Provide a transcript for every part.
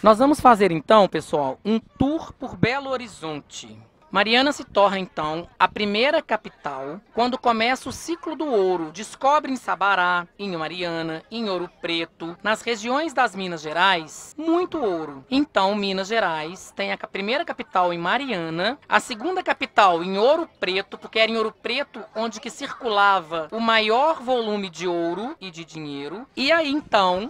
Nós vamos fazer então, pessoal, um tour por Belo Horizonte. Mariana se torna então a primeira capital quando começa o ciclo do ouro. Descobre em Sabará, em Mariana, em Ouro Preto, nas regiões das Minas Gerais, muito ouro. Então, Minas Gerais tem a primeira capital em Mariana, a segunda capital em Ouro Preto, porque era em Ouro Preto onde que circulava o maior volume de ouro e de dinheiro. E aí então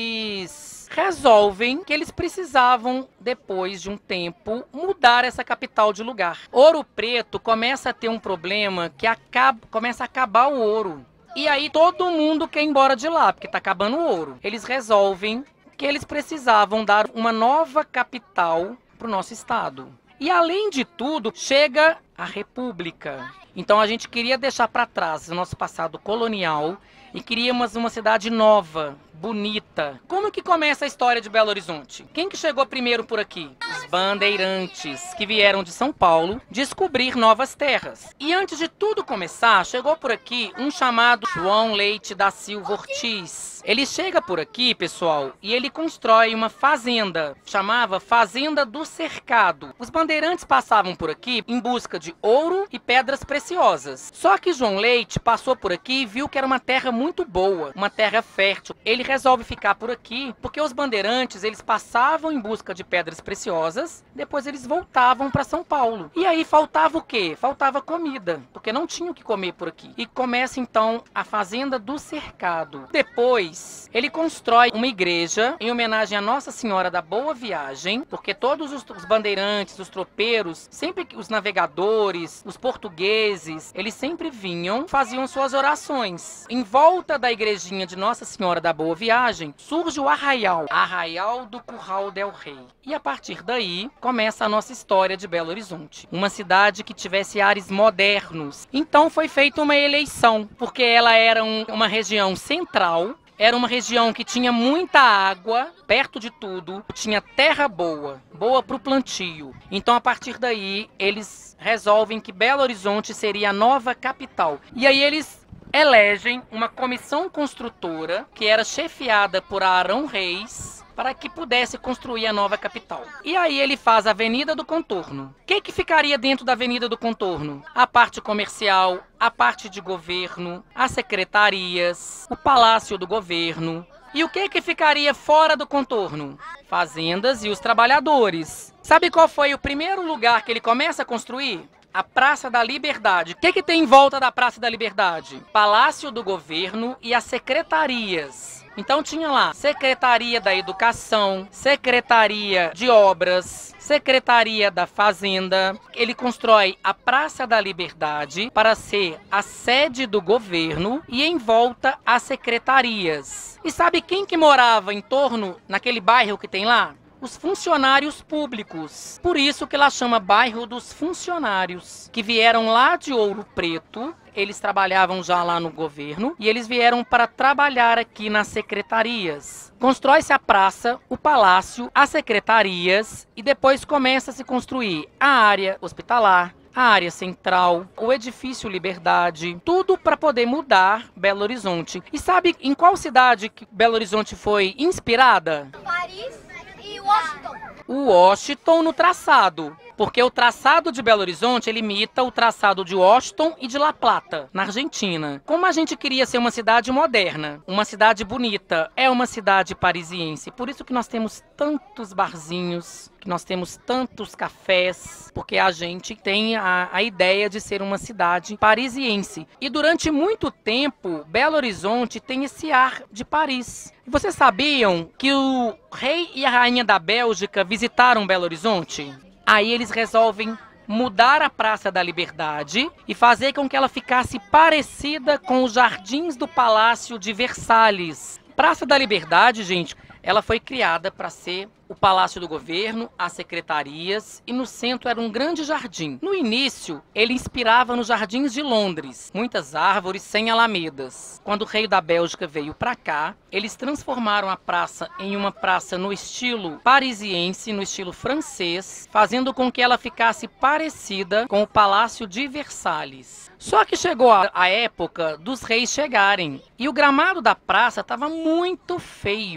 eles resolvem que eles precisavam, depois de um tempo, mudar essa capital de lugar. Ouro Preto começa a ter um problema que começa a acabar o ouro. E aí todo mundo quer ir embora de lá, porque está acabando o ouro. Eles resolvem que eles precisavam dar uma nova capital para o nosso estado. E além de tudo, chega a República. Então a gente queria deixar para trás o nosso passado colonial e queríamos uma cidade nova, bonita. Como que começa a história de Belo Horizonte? Quem que chegou primeiro por aqui? Os bandeirantes, que vieram de São Paulo descobrir novas terras. E antes de tudo começar, chegou por aqui um chamado João Leite da Silva Ortiz. Ele chega por aqui, pessoal, e ele constrói uma fazenda, chamava Fazenda do Cercado. Os bandeirantes passavam por aqui em busca de ouro e pedras preciosas. Só que João Leite passou por aqui e viu que era uma terra muito boa, uma terra fértil. Ele resolve ficar por aqui porque os bandeirantes, eles passavam em busca de pedras preciosas, depois eles voltavam para São Paulo. E aí faltava o quê? Faltava comida, porque não tinham o que comer por aqui. E começa então a Fazenda do Cercado. Depois ele constrói uma igreja em homenagem a Nossa Senhora da Boa Viagem, porque todos os bandeirantes, os tropeiros, sempre os navegadores, os portugueses, eles sempre vinham, faziam suas orações. Em volta da igrejinha de Nossa Senhora da Boa Viagem, surge o Arraial do Curral del Rei. E a partir daí, começa a nossa história de Belo Horizonte. Uma cidade que tivesse ares modernos. Então foi feita uma eleição, porque ela era uma região central, era uma região que tinha muita água, perto de tudo, tinha terra boa para o plantio. Então, a partir daí, eles resolvem que Belo Horizonte seria a nova capital. E aí eles elegem uma comissão construtora, que era chefiada por Arão Reis, para que pudesse construir a nova capital. E aí ele faz a Avenida do Contorno. O que ficaria dentro da Avenida do Contorno? A parte comercial, a parte de governo, as secretarias, o Palácio do Governo. E o que ficaria fora do contorno? Fazendas e os trabalhadores. Sabe qual foi o primeiro lugar que ele começa a construir? A Praça da Liberdade. O que tem em volta da Praça da Liberdade? Palácio do Governo e as secretarias. Então tinha lá Secretaria da Educação, Secretaria de Obras, Secretaria da Fazenda. Ele constrói a Praça da Liberdade para ser a sede do governo e em volta as secretarias. E sabe quem que morava em torno, naquele bairro que tem lá? Os funcionários públicos. Por isso que ela chama bairro dos funcionários, que vieram lá de Ouro Preto. Eles trabalhavam já lá no governo e eles vieram para trabalhar aqui nas secretarias. Constrói-se a praça, o palácio, as secretarias e depois começa a se construir a área hospitalar, a área central, o edifício Liberdade, tudo para poder mudar Belo Horizonte. E sabe em qual cidade que Belo Horizonte foi inspirada? Paris e Washington. O Washington no traçado. Porque o traçado de Belo Horizonte, ele imita o traçado de Washington e de La Plata, na Argentina. Como a gente queria ser uma cidade moderna, uma cidade bonita, é uma cidade parisiense. Por isso que nós temos tantos barzinhos, que nós temos tantos cafés, porque a gente tem a ideia de ser uma cidade parisiense. E durante muito tempo, Belo Horizonte tem esse ar de Paris. E vocês sabiam que o rei e a rainha da Bélgica visitaram Belo Horizonte? Aí eles resolvem mudar a Praça da Liberdade e fazer com que ela ficasse parecida com os jardins do Palácio de Versalhes. Praça da Liberdade, gente, ela foi criada para ser o Palácio do Governo, as secretarias e no centro era um grande jardim. No início, ele inspirava nos jardins de Londres, muitas árvores sem alamedas. Quando o rei da Bélgica veio para cá, eles transformaram a praça em uma praça no estilo parisiense, no estilo francês, fazendo com que ela ficasse parecida com o Palácio de Versalhes. Só que chegou a época dos reis chegarem e o gramado da praça estava muito feio.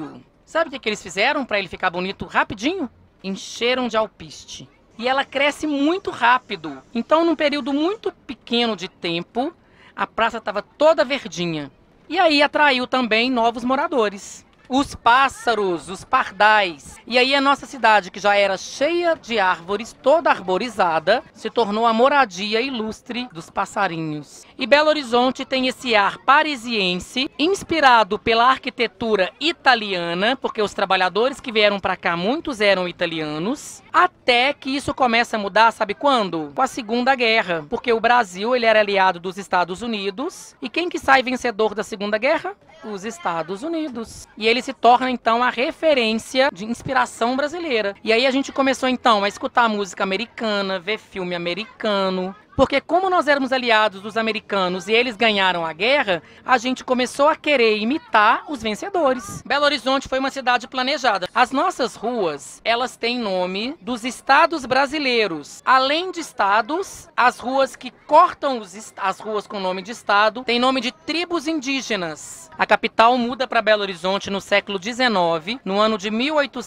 Sabe o que eles fizeram para ele ficar bonito rapidinho? Encheram de alpiste. E ela cresce muito rápido. Então, num período muito pequeno de tempo, a praça estava toda verdinha. E aí atraiu também novos moradores. Os pássaros, os pardais. E aí a nossa cidade, que já era cheia de árvores, toda arborizada, se tornou a moradia ilustre dos passarinhos. E Belo Horizonte tem esse ar parisiense, inspirado pela arquitetura italiana, porque os trabalhadores que vieram para cá, muitos eram italianos, até que isso começa a mudar, sabe quando? Com a Segunda Guerra, porque o Brasil ele era aliado dos Estados Unidos, e quem que sai vencedor da Segunda Guerra? Os Estados Unidos. E ele se torna, então, a referência de inspiração brasileira. E aí a gente começou, então, a escutar música americana, ver filme americano. Porque como nós éramos aliados dos americanos e eles ganharam a guerra, a gente começou a querer imitar os vencedores. Belo Horizonte foi uma cidade planejada. As nossas ruas, elas têm nome dos estados brasileiros. Além de estados, as ruas que cortam as ruas com nome de estado têm nome de tribos indígenas. A capital muda para Belo Horizonte no século XIX, no ano de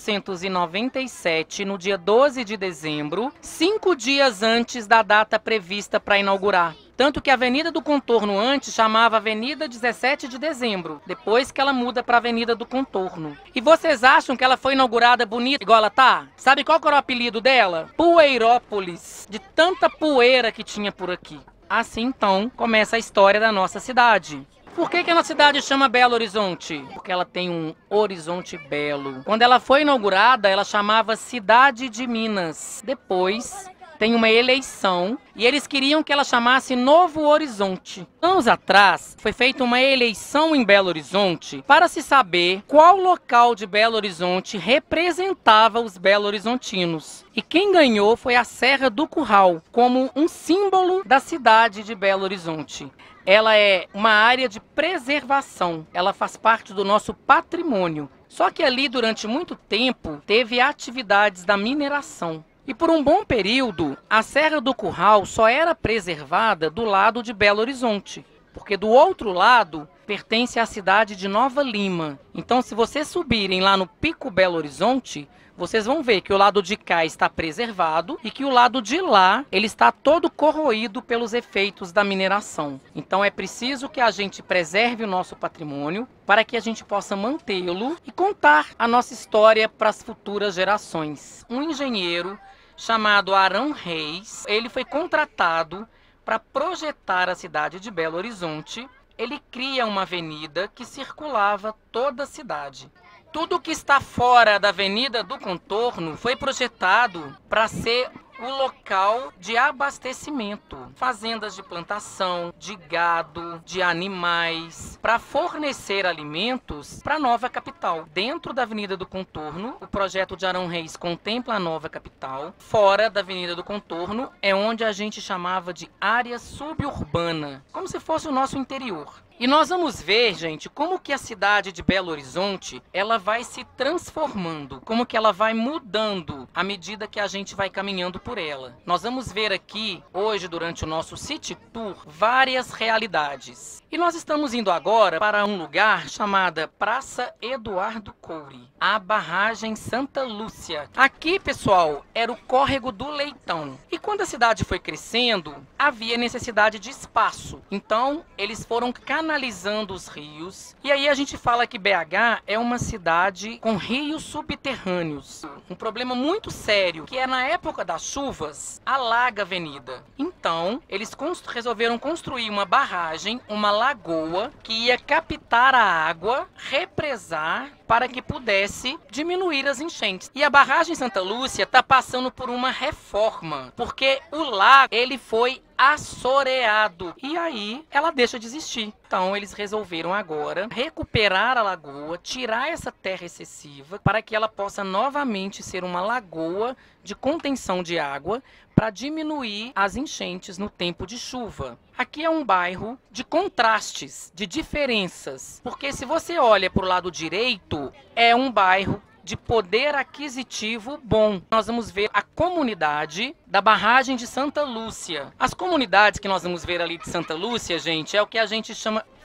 1897, no dia 12 de dezembro, 5 dias antes da data prevista para inaugurar. Tanto que a Avenida do Contorno antes chamava Avenida 17 de Dezembro, depois que ela muda para Avenida do Contorno. E vocês acham que ela foi inaugurada bonita igual ela tá? Sabe qual que era o apelido dela? Poeirópolis, de tanta poeira que tinha por aqui. Assim então começa a história da nossa cidade. Por que a nossa cidade chama Belo Horizonte? Porque ela tem um horizonte belo. Quando ela foi inaugurada, ela chamava Cidade de Minas. Depois tem uma eleição e eles queriam que ela chamasse Novo Horizonte. Anos atrás, foi feita uma eleição em Belo Horizonte para se saber qual local de Belo Horizonte representava os belo-horizontinos. E quem ganhou foi a Serra do Curral, como um símbolo da cidade de Belo Horizonte. Ela é uma área de preservação, ela faz parte do nosso patrimônio. Só que ali, durante muito tempo, teve atividades da mineração. E por um bom período, a Serra do Curral só era preservada do lado de Belo Horizonte, porque do outro lado pertence à cidade de Nova Lima. Então, se vocês subirem lá no Pico Belo Horizonte, vocês vão ver que o lado de cá está preservado e que o lado de lá ele está todo corroído pelos efeitos da mineração. Então é preciso que a gente preserve o nosso patrimônio para que a gente possa mantê-lo e contar a nossa história para as futuras gerações. Um engenheiro chamado Arão Reis, ele foi contratado para projetar a cidade de Belo Horizonte. Ele cria uma avenida que circulava toda a cidade. Tudo que está fora da Avenida do Contorno foi projetado para ser o local de abastecimento. Fazendas de plantação, de gado, de animais, para fornecer alimentos para a nova capital. Dentro da Avenida do Contorno, o projeto de Arão Reis contempla a nova capital. Fora da Avenida do Contorno é onde a gente chamava de área suburbana, como se fosse o nosso interior. E nós vamos ver, gente, como que a cidade de Belo Horizonte, ela vai se transformando, como que ela vai mudando à medida que a gente vai caminhando por ela. Nós vamos ver aqui, hoje, durante o nosso City Tour, várias realidades. E nós estamos indo agora para um lugar chamado Praça Eduardo Coure, a barragem Santa Lúcia. Aqui, pessoal, era o córrego do Leitão. E quando a cidade foi crescendo, havia necessidade de espaço. Então, eles foram canalizando os rios. E aí a gente fala que BH é uma cidade com rios subterrâneos. Um problema muito sério, que é na época das chuvas, alaga a avenida. Então, eles resolveram construir uma barragem, uma lagoa, que ia captar a água, represar, para que pudesse diminuir as enchentes. E a barragem Santa Lúcia está passando por uma reforma, porque o lago ele foi assoreado. E aí ela deixa de existir. Então eles resolveram agora recuperar a lagoa, tirar essa terra excessiva para que ela possa novamente ser uma lagoa de contenção de água para diminuir as enchentes no tempo de chuva. Aqui é um bairro de contrastes, de diferenças, porque se você olha para o lado direito, é um bairro de poder aquisitivo bom. Nós vamos ver a comunidade da barragem de Santa Lúcia. As comunidades que nós vamos ver ali de Santa Lúcia, gente, é o que a gente chama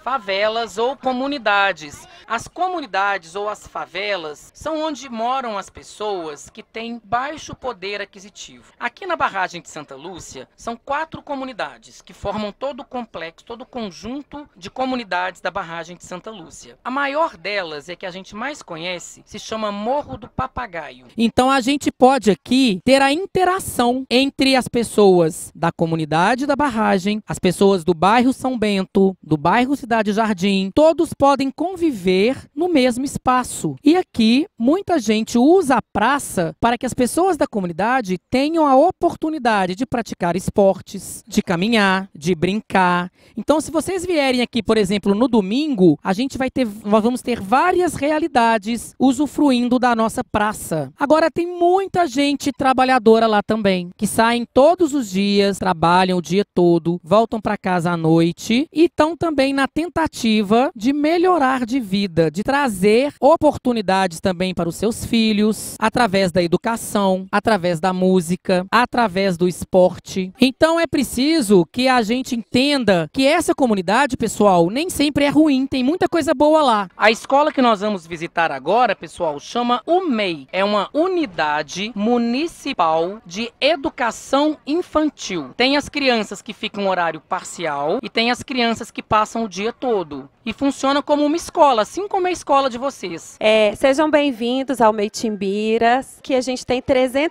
favelas ou comunidades. As comunidades ou as favelas são onde moram as pessoas que têm baixo poder aquisitivo. Aqui na barragem de Santa Lúcia, são 4 comunidades que formam todo o complexo, todo o conjunto de comunidades da barragem de Santa Lúcia. A maior delas, é que a gente mais conhece, se chama Morro do Papagaio. Então a gente pode aqui ter a interação entre as pessoas da comunidade da barragem, as pessoas do bairro São Bento, do bairro Cidade Jardim, todos podem conviver no mesmo espaço. E aqui, muita gente usa a praça para que as pessoas da comunidade tenham a oportunidade de praticar esportes, de caminhar, de brincar. Então, se vocês vierem aqui, por exemplo, no domingo, nós vamos ter várias realidades usufruindo da nossa praça. Agora, tem muita gente trabalhadora lá também, que saem todos os dias, trabalham o dia todo, voltam para casa à noite e estão também na tentativa de melhorar de vida, de trazer oportunidades também para os seus filhos, através da educação, através da música, através do esporte. Então é preciso que a gente entenda que essa comunidade, pessoal, nem sempre é ruim, tem muita coisa boa lá. A escola que nós vamos visitar agora, pessoal, chama UMEI. É uma unidade municipal de educação infantil. Tem as crianças que ficam horário parcial e tem as crianças que passam o dia todo. E funciona como uma escola, assim como a escola de vocês. Sejam bem-vindos ao UMEI Timbiras, que a gente tem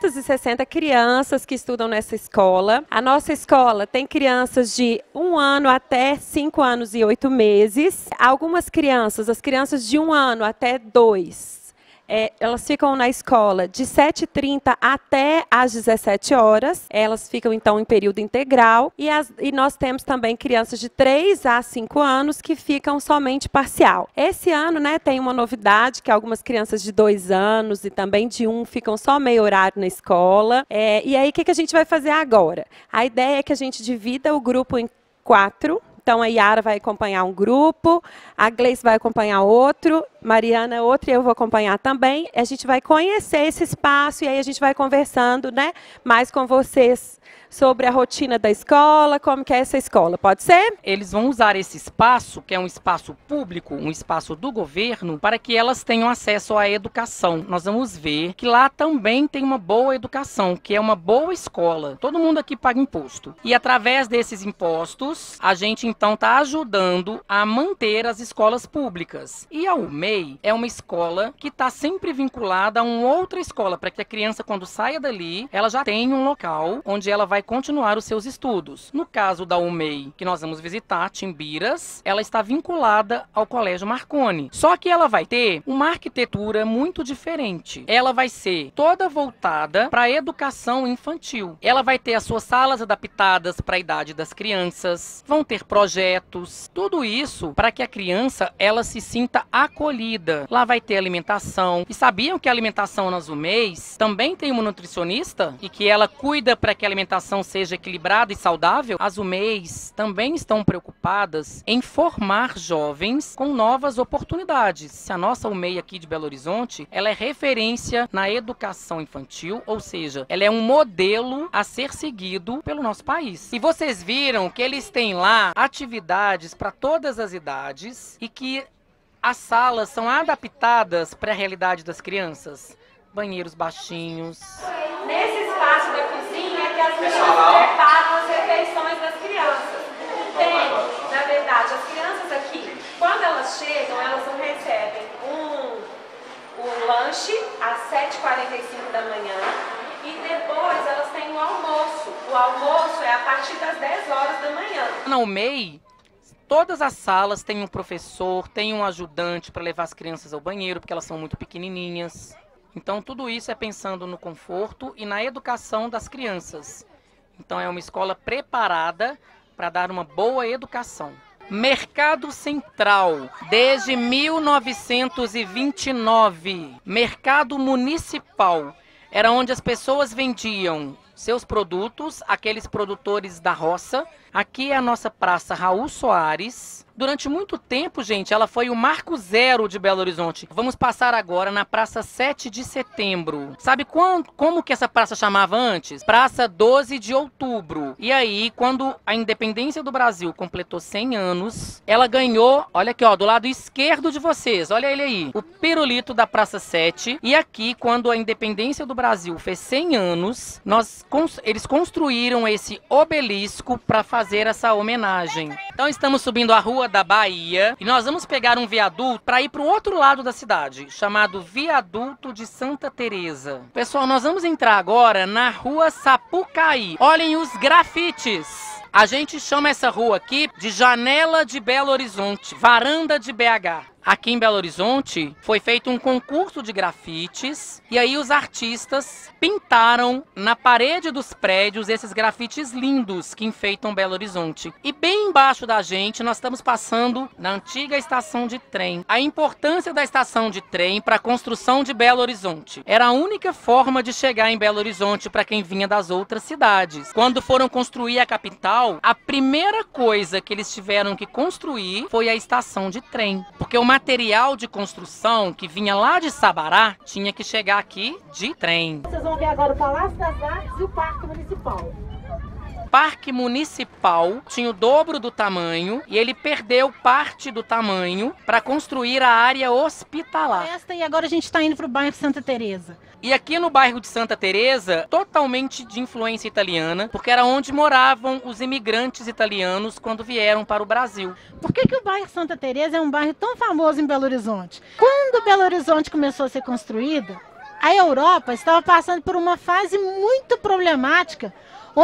360 crianças que estudam nessa escola. A nossa escola tem crianças de 1 ano até 5 anos e 8 meses. Algumas crianças, as crianças de 1 ano até 2, elas ficam na escola de 7h30 até às 17 horas. Elas ficam, então, em período integral. E nós temos também crianças de 3 a 5 anos que ficam somente parcial. Esse ano, né, tem uma novidade, que algumas crianças de 2 anos e também de 1 ficam só meio horário na escola. E aí, o que a gente vai fazer agora? A ideia é que a gente divida o grupo em 4. Então, a Yara vai acompanhar um grupo, a Gleice vai acompanhar outro, Mariana outro e eu vou acompanhar também. A gente vai conhecer esse espaço e aí a gente vai conversando, né, mais com vocês sobre a rotina da escola, como que é essa escola. Pode ser? Eles vão usar esse espaço, que é um espaço público, um espaço do governo, para que elas tenham acesso à educação. Nós vamos ver que lá também tem uma boa educação, que é uma boa escola. Todo mundo aqui paga imposto. E através desses impostos, a gente então está ajudando a manter as escolas públicas. E a UMEI é uma escola que está sempre vinculada a uma outra escola, para que a criança, quando saia dali, ela já tenha um local onde ela vai continuar os seus estudos. No caso da UMEI, que nós vamos visitar, Timbiras, ela está vinculada ao Colégio Marconi. Só que ela vai ter uma arquitetura muito diferente. Ela vai ser toda voltada para a educação infantil. Ela vai ter as suas salas adaptadas para a idade das crianças, vão ter projetos, tudo isso para que a criança ela se sinta acolhida. Lá vai ter alimentação. E sabiam que a alimentação nas UMEIs também tem uma nutricionista e que ela cuida para que a alimentação seja equilibrada e saudável? As UMEIs também estão preocupadas em formar jovens com novas oportunidades. Se a nossa UMEI aqui de Belo Horizonte, ela é referência na educação infantil, ou seja, ela é um modelo a ser seguido pelo nosso país. E vocês viram que eles têm lá atividades para todas as idades e que as salas são adaptadas para a realidade das crianças. Banheiros baixinhos. Nesse espaço da cozinha é que as crianças preparam as refeições das crianças. Tem, na verdade, as crianças aqui, quando elas chegam, elas não recebem um lanche às 7h45 da manhã e depois elas têm o almoço. O almoço é a partir das 10 horas da manhã. Na UMEI, todas as salas têm um professor, tem um ajudante para levar as crianças ao banheiro, porque elas são muito pequenininhas. Então, tudo isso é pensando no conforto e na educação das crianças. Então, é uma escola preparada para dar uma boa educação. Mercado Central, desde 1929. Mercado Municipal. Era onde as pessoas vendiam seus produtos, aqueles produtores da roça. Aqui é a nossa Praça Raul Soares. Durante muito tempo, gente, ela foi o marco zero de Belo Horizonte. Vamos passar agora na Praça 7 de Setembro. Sabe como que essa praça chamava antes? Praça 12 de Outubro. E aí, quando a independência do Brasil completou 100 anos, ela ganhou, olha aqui, ó, do lado esquerdo de vocês, olha ele aí, o pirulito da Praça 7. E aqui, quando a independência do Brasil fez 100 anos, eles construíram esse obelisco para fazer essa homenagem. Então, estamos subindo a Rua da Bahia e nós vamos pegar um viaduto para ir para o outro lado da cidade, chamado Viaduto de Santa Teresa. Pessoal, nós vamos entrar agora na Rua Sapucaí. Olhem os grafites. A gente chama essa rua aqui de Janela de Belo Horizonte, Varanda de BH. Aqui em Belo Horizonte foi feito um concurso de grafites e aí os artistas pintaram na parede dos prédios esses grafites lindos que enfeitam Belo Horizonte. E bem embaixo da gente nós estamos passando na antiga estação de trem. A importância da estação de trem para a construção de Belo Horizonte. Era a única forma de chegar em Belo Horizonte para quem vinha das outras cidades. Quando foram construir a capital, a primeira coisa que eles tiveram que construir foi a estação de trem. Porque o material de construção que vinha lá de Sabará tinha que chegar aqui de trem. Vocês vão ver agora o Palácio das Artes e o Parque Municipal. O Parque Municipal tinha o dobro do tamanho e ele perdeu parte do tamanho para construir a área hospitalar. E agora a gente está indo para o bairro Santa Teresa. E aqui no bairro de Santa Teresa, totalmente de influência italiana, porque era onde moravam os imigrantes italianos quando vieram para o Brasil. Por que o bairro Santa Teresa é um bairro tão famoso em Belo Horizonte? Quando Belo Horizonte começou a ser construída, a Europa estava passando por uma fase muito problemática,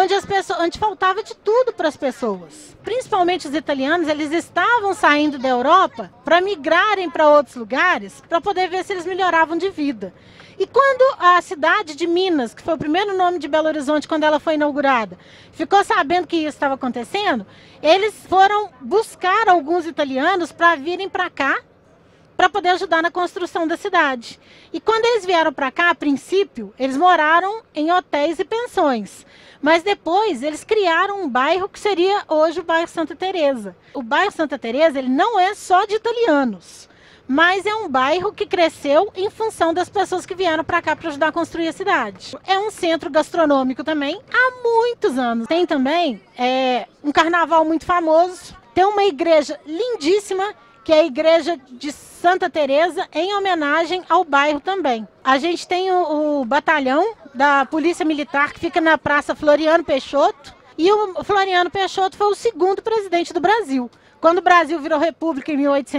onde faltava de tudo para as pessoas. Principalmente os italianos, eles estavam saindo da Europa para migrarem para outros lugares, para poder ver se eles melhoravam de vida. E quando a cidade de Minas, que foi o primeiro nome de Belo Horizonte quando ela foi inaugurada, ficou sabendo que isso estava acontecendo, eles foram buscar alguns italianos para virem para cá, para poder ajudar na construção da cidade. E quando eles vieram para cá, a princípio, eles moraram em hotéis e pensões. Mas depois eles criaram um bairro que seria hoje o bairro Santa Teresa. O bairro Santa Teresa, ele não é só de italianos, mas é um bairro que cresceu em função das pessoas que vieram para cá para ajudar a construir a cidade. É um centro gastronômico também há muitos anos. Tem também um carnaval muito famoso. Tem uma igreja lindíssima, que é a igreja de Santa Teresa, em homenagem ao bairro também. A gente tem o batalhão da Polícia Militar, que fica na Praça Floriano Peixoto. E o Floriano Peixoto foi o segundo presidente do Brasil. Quando o Brasil virou república em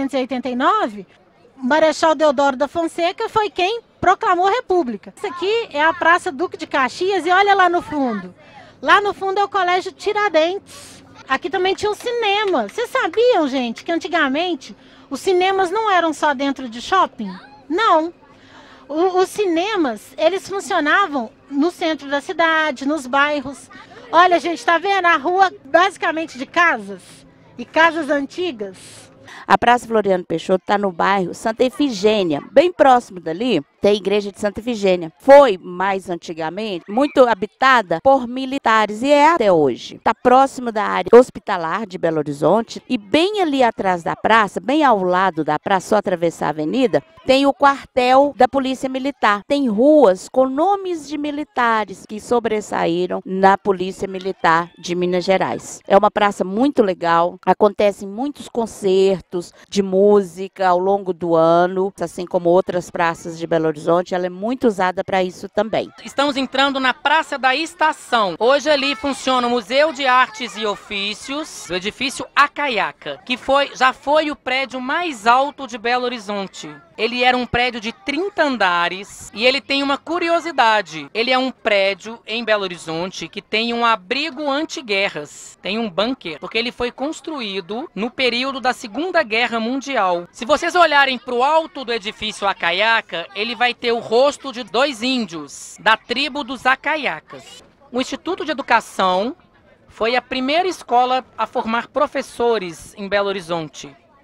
1889, Marechal Deodoro da Fonseca foi quem proclamou a república. Isso aqui é a Praça Duque de Caxias e olha lá no fundo. Lá no fundo é o Colégio Tiradentes. Aqui também tinha um cinema. Vocês sabiam, gente, que antigamente os cinemas não eram só dentro de shopping? Não. Os cinemas, eles funcionavam no centro da cidade, nos bairros. Olha, gente, tá vendo a rua basicamente de casas e casas antigas? A Praça Floriano Peixoto está no bairro Santa Efigênia. Bem próximo dali tem a igreja de Santa Efigênia. Foi, mais antigamente, muito habitada por militares e é até hoje. Está próximo da área hospitalar de Belo Horizonte e bem ali atrás da praça, bem ao lado da praça, só atravessar a avenida, tem o quartel da Polícia Militar. Tem ruas com nomes de militares que sobressaíram na Polícia Militar de Minas Gerais. É uma praça muito legal, acontecem muitos concertos de música ao longo do ano, assim como outras praças de Belo Horizonte, ela é muito usada para isso também. Estamos entrando na Praça da Estação. Hoje ali funciona o Museu de Artes e Ofícios, do edifício Acaiaca, que já foi o prédio mais alto de Belo Horizonte. Ele era um prédio de 30 andares e ele tem uma curiosidade. Ele é um prédio em Belo Horizonte que tem um abrigo antiguerras, tem um bunker, porque ele foi construído no período da Segunda Guerra Mundial. Se vocês olharem para o alto do edifício Acaiaca, ele vai ter o rosto de 2 índios da tribo dos Acaiacas. O Instituto de Educação foi a primeira escola a formar professores em Belo Horizonte.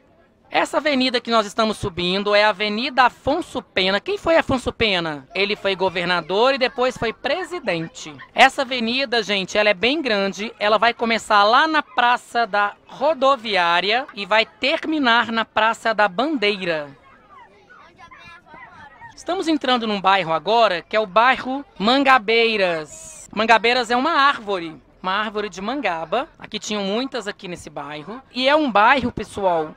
Essa avenida que nós estamos subindo é a Avenida Afonso Pena. Quem foi Afonso Pena? Ele foi governador e depois foi presidente. Essa avenida, gente, ela é bem grande. Ela vai começar lá na Praça da Rodoviária e vai terminar na Praça da Bandeira. Estamos entrando num bairro agora que é o bairro Mangabeiras. Mangabeiras é uma árvore de mangaba. Aqui tinham muitas aqui nesse bairro. E é um bairro, pessoal,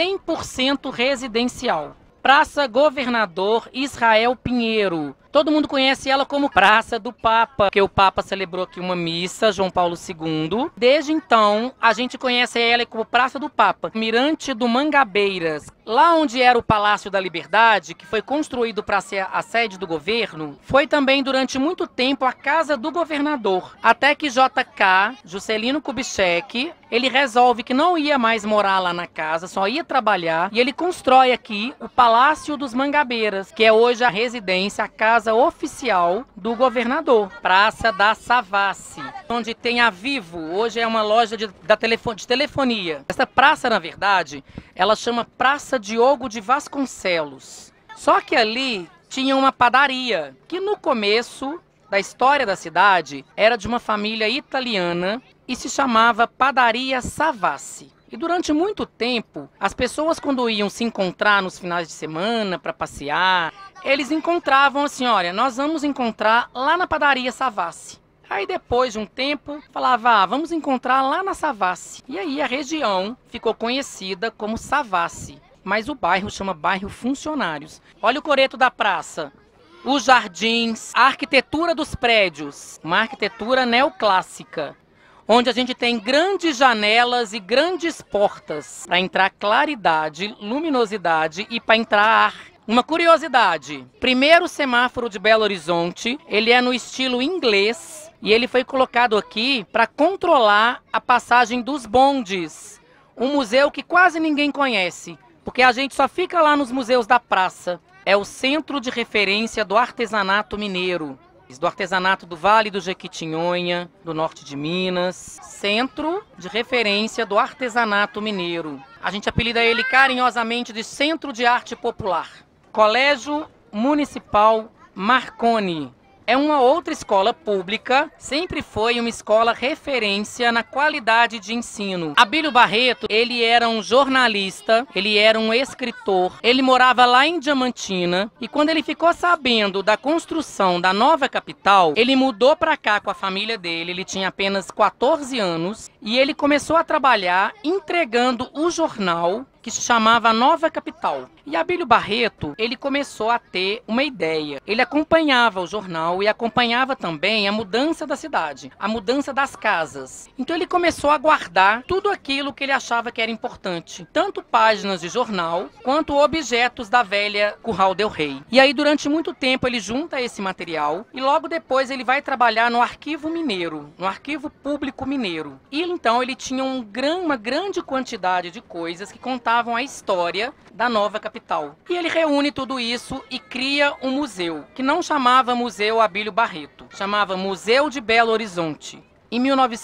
100% residencial. Praça Governador Israel Pinheiro. Todo mundo conhece ela como Praça do Papa, porque o Papa celebrou aqui uma missa, João Paulo II. Desde então, a gente conhece ela como Praça do Papa. Mirante do Mangabeiras. Lá onde era o Palácio da Liberdade, que foi construído para ser a sede do governo, foi também durante muito tempo a casa do governador. Até que JK, Juscelino Kubitschek, ele resolve que não ia mais morar lá na casa, só ia trabalhar, e ele constrói aqui o Palácio dos Mangabeiras, que é hoje a residência, a casa oficial do governador. Praça da Savassi, onde tem a Vivo, hoje é uma loja de telefonia. Essa praça, na verdade, ela chama Praça Diogo de Vasconcelos. Só que ali tinha uma padaria, que no começo da história da cidade era de uma família italiana e se chamava Padaria Savassi. E durante muito tempo, as pessoas quando iam se encontrar nos finais de semana para passear, eles encontravam assim, olha, nós vamos encontrar lá na Padaria Savassi. Aí depois de um tempo, falava, vamos encontrar lá na Savassi. E aí a região ficou conhecida como Savassi. Mas o bairro chama Bairro Funcionários. Olha o coreto da praça. Os jardins, a arquitetura dos prédios. Uma arquitetura neoclássica. Onde a gente tem grandes janelas e grandes portas. Para entrar claridade, luminosidade e para entrar ar. Uma curiosidade. Primeiro semáforo de Belo Horizonte. Ele é no estilo inglês. E ele foi colocado aqui para controlar a passagem dos bondes. Um museu que quase ninguém conhece, porque a gente só fica lá nos museus da praça. É o Centro de Referência do Artesanato Mineiro. Do artesanato do Vale do Jequitinhonha, do norte de Minas. Centro de Referência do Artesanato Mineiro. A gente apelida ele carinhosamente de Centro de Arte Popular. Colégio Municipal Marconi. É uma outra escola pública, sempre foi uma escola referência na qualidade de ensino. Abílio Barreto, ele era um jornalista, ele era um escritor, ele morava lá em Diamantina e quando ele ficou sabendo da construção da nova capital, ele mudou para cá com a família dele, ele tinha apenas 14 anos e ele começou a trabalhar entregando o jornal que se chamava Nova Capital. E Abílio Barreto, ele começou a ter uma ideia. Ele acompanhava o jornal e acompanhava também a mudança da cidade, a mudança das casas. Então ele começou a guardar tudo aquilo que ele achava que era importante, tanto páginas de jornal, quanto objetos da velha Curral del Rei. E aí durante muito tempo ele junta esse material e logo depois ele vai trabalhar no Arquivo Mineiro, no Arquivo Público Mineiro. E então ele tinha uma grande quantidade de coisas que contavam a história da nova capital. E ele reúne tudo isso e cria um museu, que não chamava Museu Abílio Barreto, chamava Museu de Belo Horizonte. Em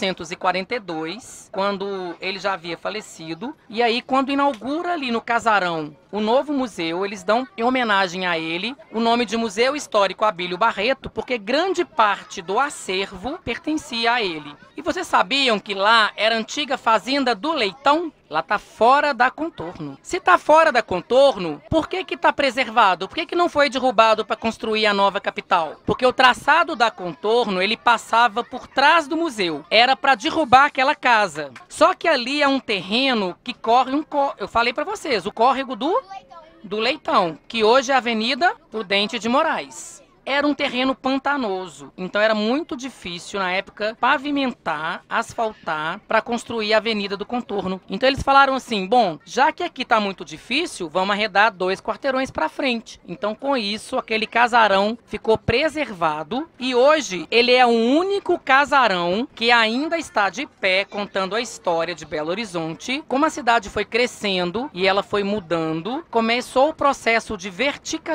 1942, quando ele já havia falecido, e aí quando inaugura ali no Casarão o novo museu, eles dão em homenagem a ele o nome de Museu Histórico Abílio Barreto, porque grande parte do acervo pertencia a ele. E vocês sabiam que lá era a antiga fazenda do Leitão? Lá tá fora da Contorno. Se tá fora da Contorno, por que que tá preservado? Por que que não foi derrubado para construir a nova capital? Porque o traçado da Contorno, ele passava por trás do museu. Era para derrubar aquela casa. Só que ali é um terreno que corre eu falei para vocês, o córrego do Leitão, que hoje é a Avenida Prudente de Moraes. Era um terreno pantanoso, então era muito difícil na época pavimentar, asfaltar para construir a Avenida do Contorno. Então eles falaram assim, bom, já que aqui tá muito difícil, vamos arredar 2 quarteirões para frente. Então com isso aquele casarão ficou preservado e hoje ele é o único casarão que ainda está de pé contando a história de Belo Horizonte. Como a cidade foi crescendo e ela foi mudando, começou o processo de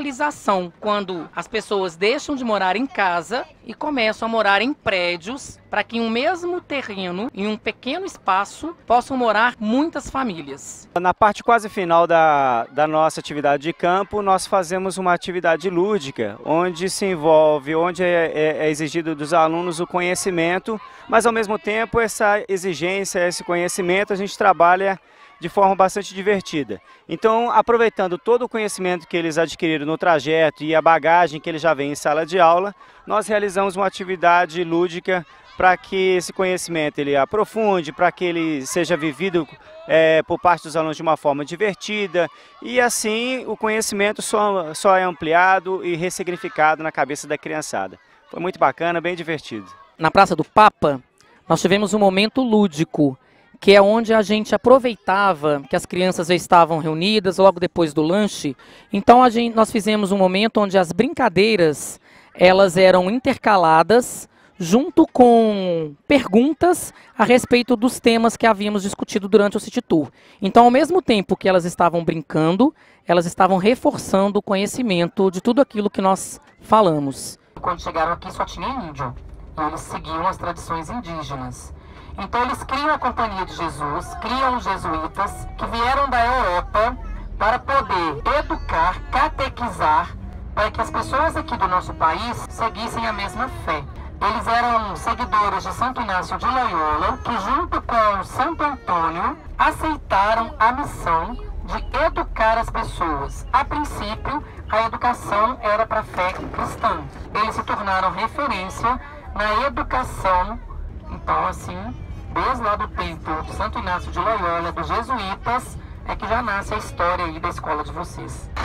verticalização, quando as pessoas deixam de morar em casa e começam a morar em prédios para que em um mesmo terreno, em um pequeno espaço, possam morar muitas famílias. Na parte quase final da nossa atividade de campo, nós fazemos uma atividade lúdica, onde se envolve, onde é exigido dos alunos o conhecimento, mas ao mesmo tempo essa exigência, esse conhecimento, a gente trabalha de forma bastante divertida. Então, aproveitando todo o conhecimento que eles adquiriram no trajeto e a bagagem que eles já vêm em sala de aula, nós realizamos uma atividade lúdica para que esse conhecimento ele aprofunde, para que ele seja vivido por parte dos alunos de uma forma divertida e assim o conhecimento só é ampliado e ressignificado na cabeça da criançada. Foi muito bacana, bem divertido. Na Praça do Papa, nós tivemos um momento lúdico, que é onde a gente aproveitava que as crianças já estavam reunidas logo depois do lanche. Então nós fizemos um momento onde as brincadeiras elas eram intercaladas junto com perguntas a respeito dos temas que havíamos discutido durante o City Tour. Então, ao mesmo tempo que elas estavam brincando, elas estavam reforçando o conhecimento de tudo aquilo que nós falamos. Quando chegaram aqui só tinha índio, e eles seguiam as tradições indígenas. Então eles criam a Companhia de Jesus, criam os jesuítas, que vieram da Europa para poder educar, catequizar, para que as pessoas aqui do nosso país seguissem a mesma fé. Eles eram seguidores de Santo Inácio de Loyola, que junto com Santo Antônio aceitaram a missão de educar as pessoas. A princípio, a educação era para a fé cristã. Eles se tornaram referência na educação. Então, assim, desde lá do tempo de Santo Inácio de Loyola, dos jesuítas, é que já nasce a história aí da escola de vocês.